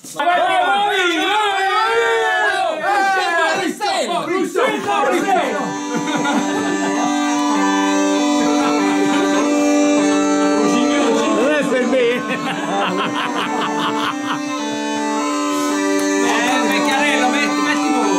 Non è per me. Vecchiarello, metti voi.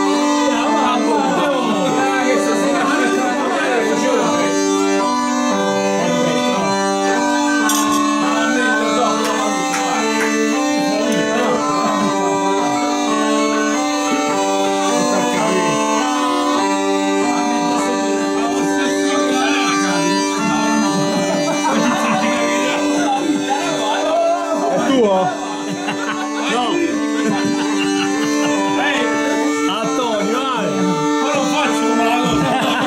Tuo? No. Antonio, vai. Ma lo faccio come la cosa.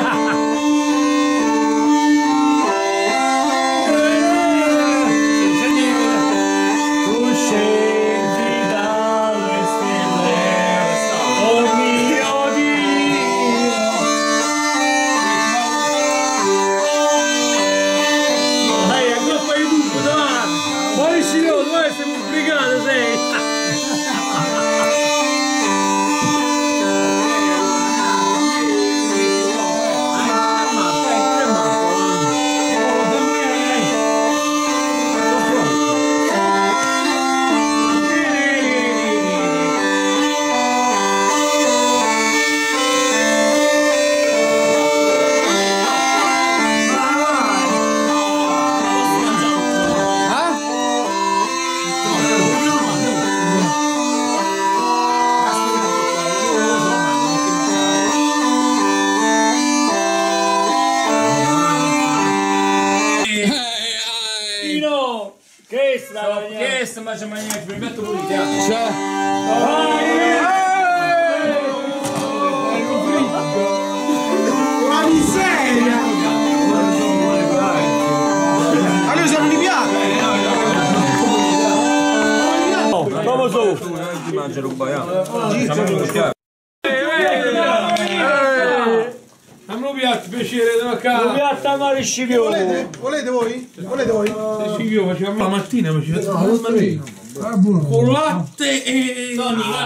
Tu scendi dalle stelle, oh mio Dio. Dai, a colpa di tutto, dai. Buonissimo, dove sei pubblicato, sei? Che sta mangiando niente, mi metto pulita. Ma miseria! Allora siamo di piatto! Come su? Mangia rubaia. Dammi un piatto, piacere, da casa. Un piatto a mare scipione. Volete voi? Volete voi? Sì, io facevamo la mattina, con latte e...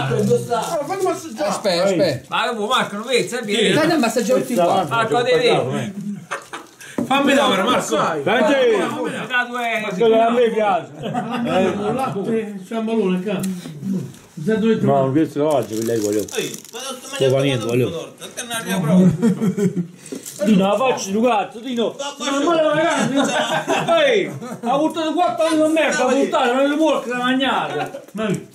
Aspetta. Ma Marco, non vedi? Fai un massaggio tutti qua. Marco, devi. Fammi dare, Marco. Senti! A me piace. Il latte, c'è un ballone qua. No, questo lo faccio per lei voglio. Lo niente, voglio. Dino, la faccio tu cazzo, Dino. Non male ragazzi. Ehi, ha buttato 4 anni di merda, ha buttato, non le vuole che la mangiare.